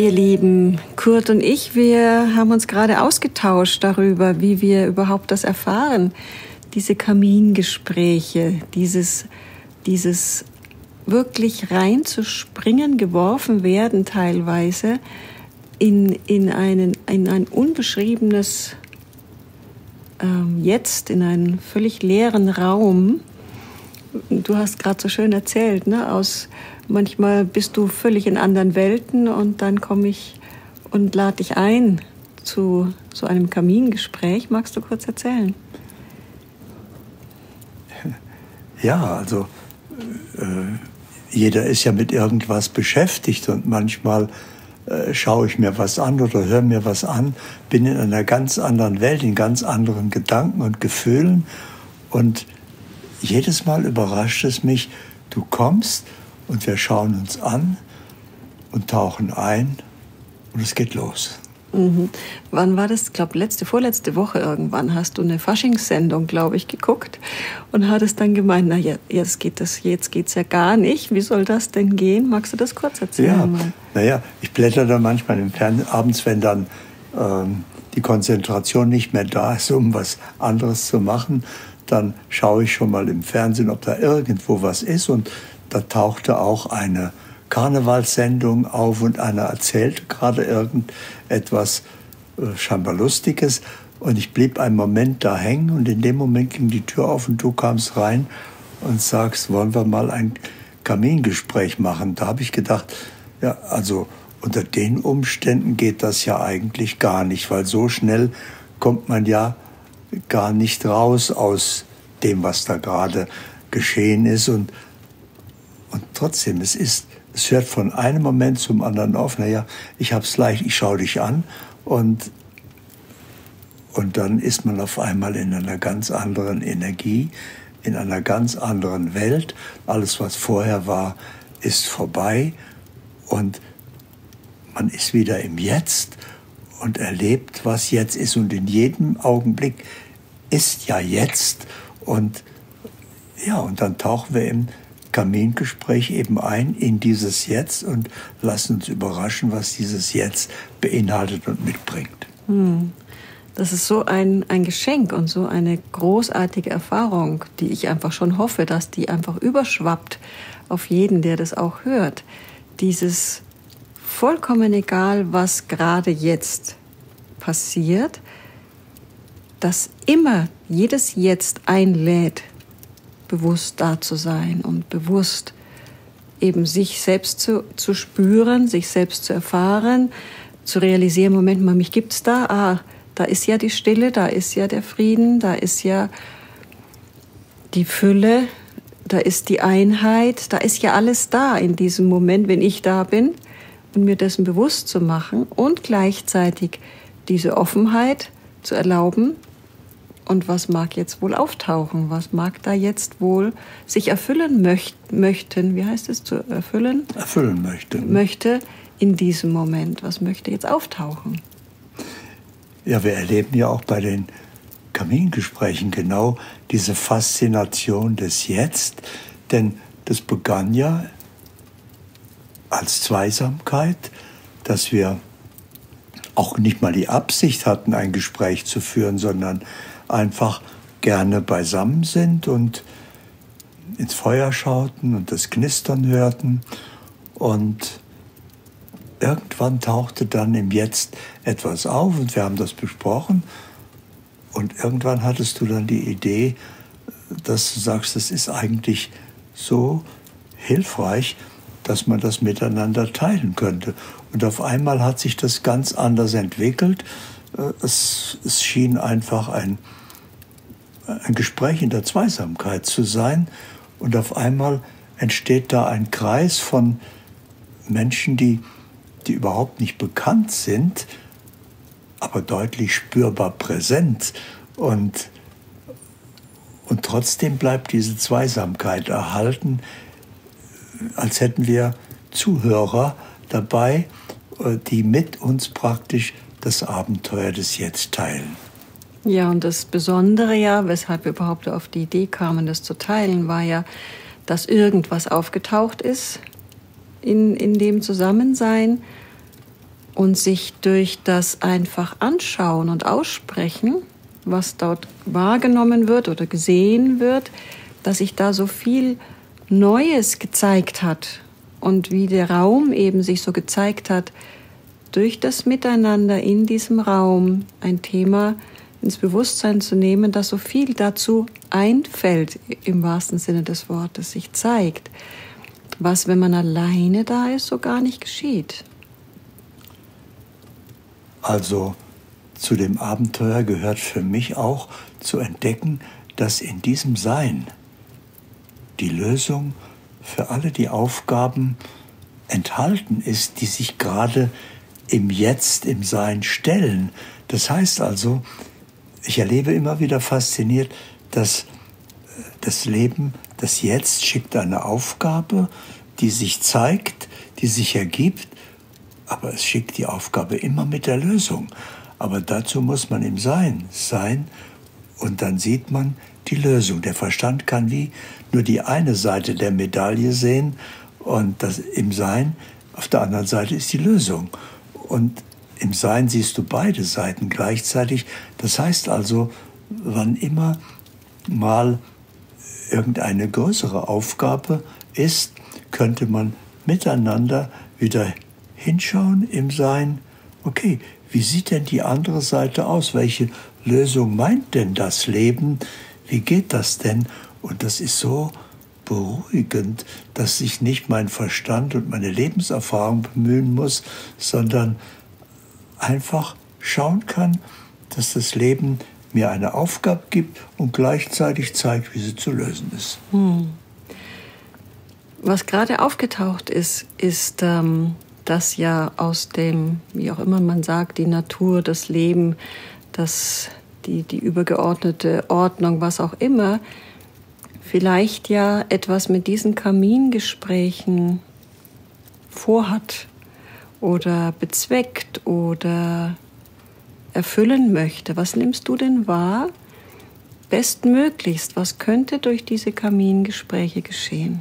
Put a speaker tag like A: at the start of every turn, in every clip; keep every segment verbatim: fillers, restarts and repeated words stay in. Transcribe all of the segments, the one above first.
A: ihr Lieben, Kurt und ich, wir haben uns gerade ausgetauscht darüber, wie wir überhaupt das erfahren. Diese Kamingespräche, dieses, dieses wirklich reinzuspringen, geworfen werden teilweise in, in, einen, in ein unbeschriebenes ähm, Jetzt, in einen völlig leeren Raum. Du hast gerade so schön erzählt, ne? Aus, manchmal bist du völlig in anderen Welten und dann komme ich und lade dich ein zu so einem Kamingespräch. Magst du kurz erzählen?
B: Ja, also äh, jeder ist ja mit irgendwas beschäftigt und manchmal äh, schaue ich mir was an oder höre mir was an, bin in einer ganz anderen Welt, in ganz anderen Gedanken und Gefühlen und jedes Mal überrascht es mich, du kommst und wir schauen uns an und tauchen ein und es geht los.
A: Mhm. Wann war das? Ich glaube, letzte, vorletzte Woche irgendwann hast du eine Faschingssendung, glaube ich, geguckt und hattest dann gemeint, na ja, jetzt geht das, jetzt geht's ja gar nicht. Wie soll das denn gehen? Magst du das kurz erzählen?
B: Ja, naja, ich blätter da manchmal im Fernsehen, abends, wenn dann ähm, die Konzentration nicht mehr da ist, um was anderes zu machen, dann schaue ich schon mal im Fernsehen, ob da irgendwo was ist. Und da tauchte auch eine Karnevalssendung auf und einer erzählte gerade irgendetwas äh, scheinbar Lustiges. Und ich blieb einen Moment da hängen und in dem Moment ging die Tür auf und du kamst rein und sagst, wollen wir mal ein Kamingespräch machen? Da habe ich gedacht, ja, also unter den Umständen geht das ja eigentlich gar nicht, weil so schnell kommt man ja gar nicht raus aus dem, was da gerade geschehen ist. Und, und trotzdem, es ist, es hört von einem Moment zum anderen auf. Naja, ich hab's leicht, ich schaue dich an und, und dann ist man auf einmal in einer ganz anderen Energie, in einer ganz anderen Welt. Alles, was vorher war, ist vorbei und man ist wieder im Jetzt und erlebt, was jetzt ist. Und in jedem Augenblick ist ja jetzt. Und ja, und dann tauchen wir im Kamingespräch eben ein in dieses Jetzt und lassen uns überraschen, was dieses Jetzt beinhaltet und mitbringt.
A: Hm. Das ist so ein, ein Geschenk und so eine großartige Erfahrung, die ich einfach schon hoffe, dass die einfach überschwappt auf jeden, der das auch hört. Dieses vollkommen egal, was gerade jetzt passiert, dass immer jedes Jetzt einlädt, bewusst da zu sein und bewusst eben sich selbst zu, zu spüren, sich selbst zu erfahren, zu realisieren, Moment mal, mich gibt's da, ah, da ist ja die Stille, da ist ja der Frieden, da ist ja die Fülle, da ist die Einheit, da ist ja alles da in diesem Moment, wenn ich da bin. Und mir dessen bewusst zu machen und gleichzeitig diese Offenheit zu erlauben. Und was mag jetzt wohl auftauchen? Was mag da jetzt wohl sich erfüllen möcht- möchten? Wie heißt es? Zu erfüllen?
B: Erfüllen möchte.
A: Möchte in diesem Moment. Was möchte jetzt auftauchen?
B: Ja, wir erleben ja auch bei den Kamingesprächen genau diese Faszination des Jetzt. Denn das begann ja als Zweisamkeit, dass wir auch nicht mal die Absicht hatten, ein Gespräch zu führen, sondern einfach gerne beisammen sind und ins Feuer schauten und das Knistern hörten. Und irgendwann tauchte dann im Jetzt etwas auf und wir haben das besprochen. Und irgendwann hattest du dann die Idee, dass du sagst, das ist eigentlich so hilfreich, dass man das miteinander teilen könnte. Und auf einmal hat sich das ganz anders entwickelt. Es, es schien einfach ein, ein Gespräch in der Zweisamkeit zu sein. Und auf einmal entsteht da ein Kreis von Menschen, die, die überhaupt nicht bekannt sind, aber deutlich spürbar präsent. Und, und trotzdem bleibt diese Zweisamkeit erhalten, als hätten wir Zuhörer dabei, die mit uns praktisch das Abenteuer des Jetzt teilen.
A: Ja, und das Besondere ja, weshalb wir überhaupt auf die Idee kamen, das zu teilen, war ja, dass irgendwas aufgetaucht ist in, in dem Zusammensein, und sich durch das einfach anschauen und aussprechen, was dort wahrgenommen wird oder gesehen wird, dass sich da so viel Neues gezeigt hat und wie der Raum eben sich so gezeigt hat, durch das Miteinander in diesem Raum ein Thema ins Bewusstsein zu nehmen, dass so viel dazu einfällt, im wahrsten Sinne des Wortes, sich zeigt, was, wenn man alleine da ist, so gar nicht geschieht.
B: Also zu dem Abenteuer gehört für mich auch zu entdecken, dass in diesem Sein die Lösung für alle die Aufgaben enthalten ist, die sich gerade im Jetzt, im Sein stellen. Das heißt also, ich erlebe immer wieder fasziniert, dass das Leben, das Jetzt schickt eine Aufgabe, die sich zeigt, die sich ergibt, aber es schickt die Aufgabe immer mit der Lösung. Aber dazu muss man im Sein sein und dann sieht man die Lösung. Der Verstand kann wie nur die eine Seite der Medaille sehen und das im Sein, auf der anderen Seite ist die Lösung. Und im Sein siehst du beide Seiten gleichzeitig. Das heißt also, wann immer mal irgendeine größere Aufgabe ist, könnte man miteinander wieder hinschauen im Sein. Okay, wie sieht denn die andere Seite aus? Welche Lösung meint denn das Leben? Wie geht das denn? Und das ist so beruhigend, dass ich nicht mein Verstand und meine Lebenserfahrung bemühen muss, sondern einfach schauen kann, dass das Leben mir eine Aufgabe gibt und gleichzeitig zeigt, wie sie zu lösen ist.
A: Hm. Was gerade aufgetaucht ist, ist, ähm, dass ja aus dem, wie auch immer man sagt, die Natur, das Leben, das, die, die übergeordnete Ordnung, was auch immer, vielleicht ja etwas mit diesen Kamingesprächen vorhat oder bezweckt oder erfüllen möchte. Was nimmst du denn wahr? Bestmöglichst, was könnte durch diese Kamingespräche geschehen?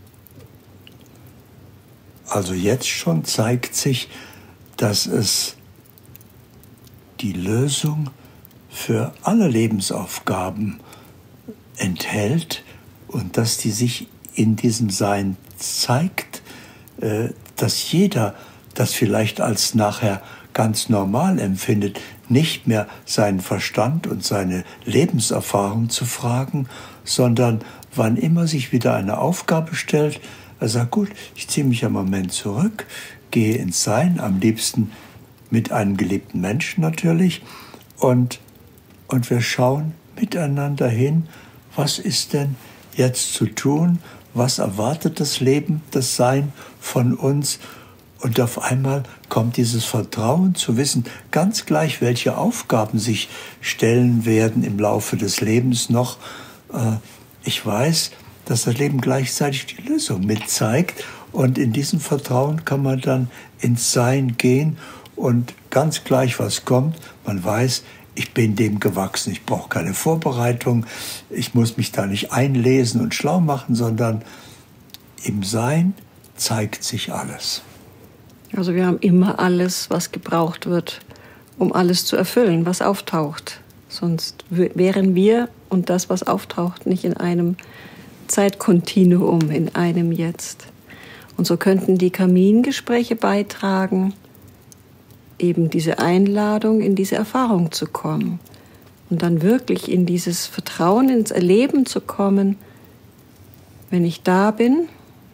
B: Also jetzt schon zeigt sich, dass es die Lösung für alle Lebensaufgaben enthält und dass die sich in diesem Sein zeigt, dass jeder das vielleicht als nachher ganz normal empfindet, nicht mehr seinen Verstand und seine Lebenserfahrung zu fragen, sondern wann immer sich wieder eine Aufgabe stellt, er sagt, gut, ich ziehe mich einen Moment zurück, gehe ins Sein, am liebsten mit einem geliebten Menschen natürlich, und, und wir schauen miteinander hin, was ist denn jetzt zu tun, was erwartet das Leben, das Sein von uns. Und auf einmal kommt dieses Vertrauen zu wissen, ganz gleich, welche Aufgaben sich stellen werden im Laufe des Lebens noch. Ich weiß, dass das Leben gleichzeitig die Lösung mitzeigt. Und in diesem Vertrauen kann man dann ins Sein gehen und ganz gleich, was kommt, man weiß, ich bin dem gewachsen. Ich brauche keine Vorbereitung. Ich muss mich da nicht einlesen und schlau machen, sondern im Sein zeigt sich alles.
A: Also wir haben immer alles, was gebraucht wird, um alles zu erfüllen, was auftaucht. Sonst wären wir und das, was auftaucht, nicht in einem Zeitkontinuum, in einem Jetzt. Und so könnten die Kamingespräche beitragen, eben diese Einladung, in diese Erfahrung zu kommen und dann wirklich in dieses Vertrauen, ins Erleben zu kommen. Wenn ich da bin,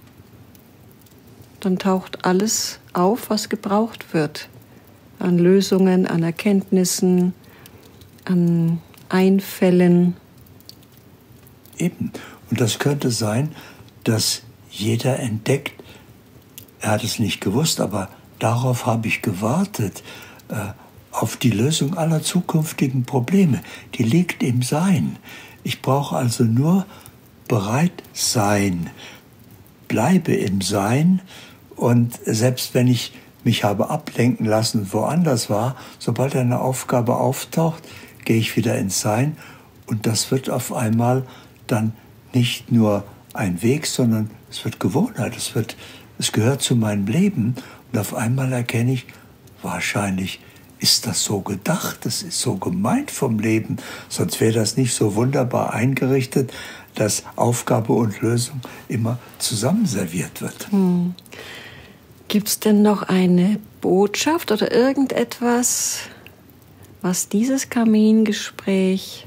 A: dann taucht alles auf, was gebraucht wird. An Lösungen, an Erkenntnissen, an Einfällen.
B: Eben. Und das könnte sein, dass jeder entdeckt, er hat es nicht gewusst, aber darauf habe ich gewartet, äh, auf die Lösung aller zukünftigen Probleme. Die liegt im Sein. Ich brauche also nur bereit sein. Bleibe im Sein. Und selbst wenn ich mich habe ablenken lassen und woanders war, sobald eine Aufgabe auftaucht, gehe ich wieder ins Sein. Und das wird auf einmal dann nicht nur ein Weg, sondern es wird Gewohnheit. Es wird, es gehört zu meinem Leben. Und auf einmal erkenne ich, wahrscheinlich ist das so gedacht, das ist so gemeint vom Leben, sonst wäre das nicht so wunderbar eingerichtet, dass Aufgabe und Lösung immer zusammen serviert wird.
A: Hm. Gibt es denn noch eine Botschaft oder irgendetwas, was dieses Kamingespräch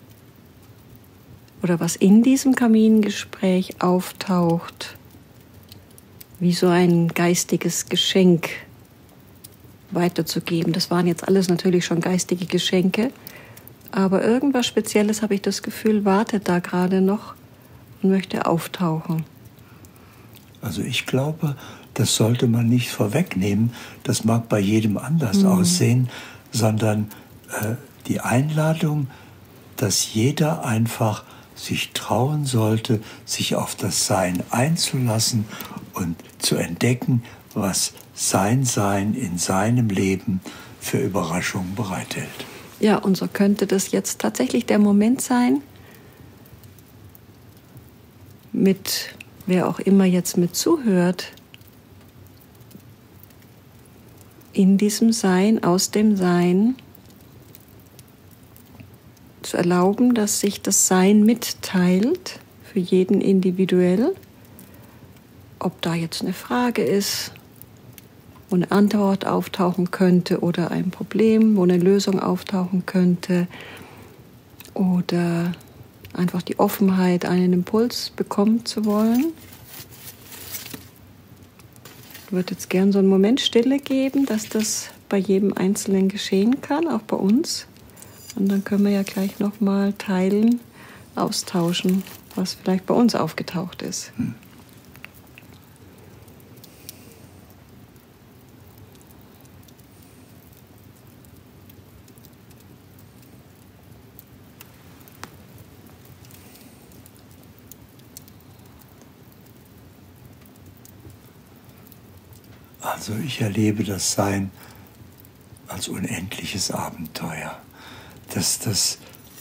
A: oder was in diesem Kamingespräch auftaucht, wie so ein geistiges Geschenk weiterzugeben? Das waren jetzt alles natürlich schon geistige Geschenke, aber irgendwas Spezielles, habe ich das Gefühl, wartet da gerade noch und möchte auftauchen.
B: Also ich glaube, das sollte man nicht vorwegnehmen. Das mag bei jedem anders mhm. aussehen, sondern äh, die Einladung, dass jeder einfach sich trauen sollte, sich auf das Sein einzulassen und zu entdecken, was sein Sein in seinem Leben für Überraschungen bereithält.
A: Ja, und so könnte das jetzt tatsächlich der Moment sein, mit wer auch immer jetzt mit zuhört, in diesem Sein, aus dem Sein, zu erlauben, dass sich das Sein mitteilt, für jeden individuell, ob da jetzt eine Frage ist, wo eine Antwort auftauchen könnte oder ein Problem, wo eine Lösung auftauchen könnte oder einfach die Offenheit, einen Impuls bekommen zu wollen. Ich würde jetzt gern so einen Moment Stille geben, dass das bei jedem Einzelnen geschehen kann, auch bei uns. Und dann können wir ja gleich nochmal teilen, austauschen, was vielleicht bei uns aufgetaucht ist. Hm.
B: Also ich erlebe das Sein als unendliches Abenteuer, dass das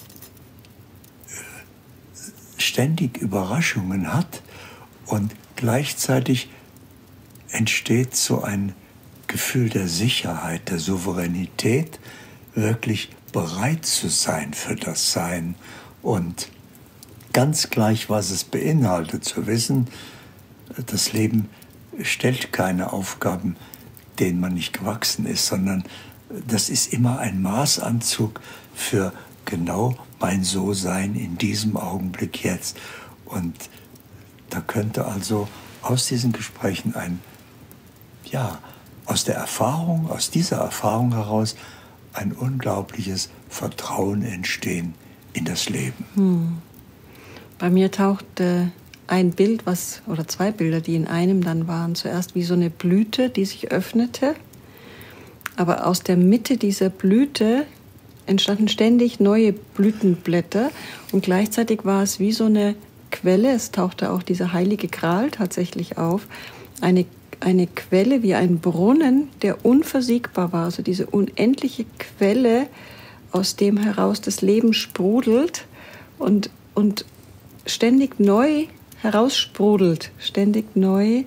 B: ständig Überraschungen hat und gleichzeitig entsteht so ein Gefühl der Sicherheit, der Souveränität, wirklich bereit zu sein für das Sein und ganz gleich, was es beinhaltet, zu wissen, das Leben stellt keine Aufgaben, denen man nicht gewachsen ist, sondern das ist immer ein Maßanzug für genau mein So-Sein in diesem Augenblick jetzt. Und da könnte also aus diesen Gesprächen ein, ja, aus der Erfahrung, aus dieser Erfahrung heraus ein unglaubliches Vertrauen entstehen in das Leben.
A: Hm. Bei mir tauchte ein Bild, was, oder zwei Bilder, die in einem dann waren, zuerst wie so eine Blüte, die sich öffnete. Aber aus der Mitte dieser Blüte entstanden ständig neue Blütenblätter und gleichzeitig war es wie so eine Quelle, es tauchte auch dieser heilige Gral tatsächlich auf, eine, eine Quelle wie ein Brunnen, der unversiegbar war, also diese unendliche Quelle, aus dem heraus das Leben sprudelt und, und ständig neu heraussprudelt, ständig neu,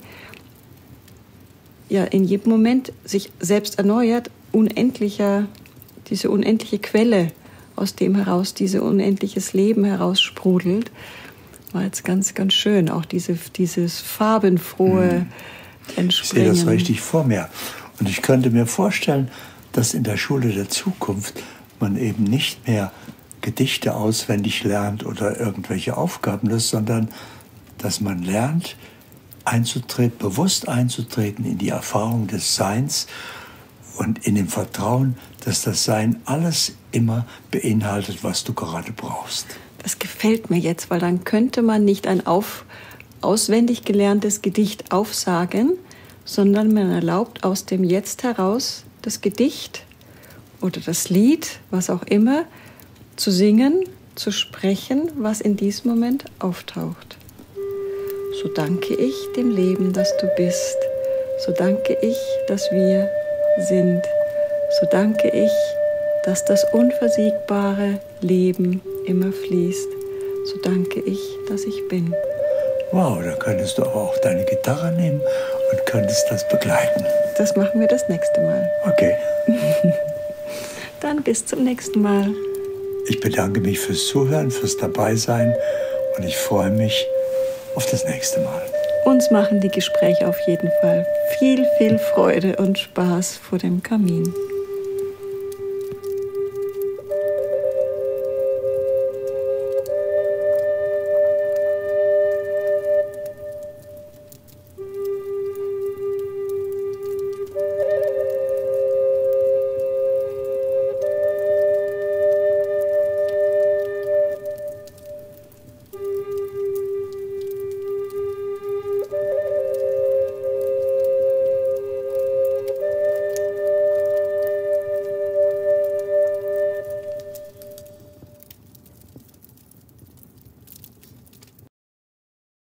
A: ja, in jedem Moment sich selbst erneuert, unendlicher, diese unendliche Quelle, aus dem heraus diese unendliches Leben heraussprudelt, war jetzt ganz, ganz schön. Auch diese, dieses farbenfrohe Entspringen.
B: Ich sehe das richtig vor mir. Und ich könnte mir vorstellen, dass in der Schule der Zukunft man eben nicht mehr Gedichte auswendig lernt oder irgendwelche Aufgaben löst, sondern dass man lernt, einzutreten, bewusst einzutreten in die Erfahrung des Seins und in dem Vertrauen, dass das Sein alles immer beinhaltet, was du gerade brauchst.
A: Das gefällt mir jetzt, weil dann könnte man nicht ein auf, auswendig gelerntes Gedicht aufsagen, sondern man erlaubt aus dem Jetzt heraus das Gedicht oder das Lied, was auch immer, zu singen, zu sprechen, was in diesem Moment auftaucht. So danke ich dem Leben, dass du bist. So danke ich, dass wir sind. So danke ich, dass das unversiegbare Leben immer fließt. So danke ich, dass ich bin.
B: Wow, da könntest du aber auch deine Gitarre nehmen und könntest das begleiten.
A: das machen wir das nächste Mal.
B: Okay.
A: Dann bis zum nächsten Mal.
B: Ich bedanke mich fürs Zuhören, fürs Dabeisein und ich freue mich auf das nächste Mal.
A: Uns machen die Gespräche auf jeden Fall viel, viel Freude und Spaß vor dem Kamin.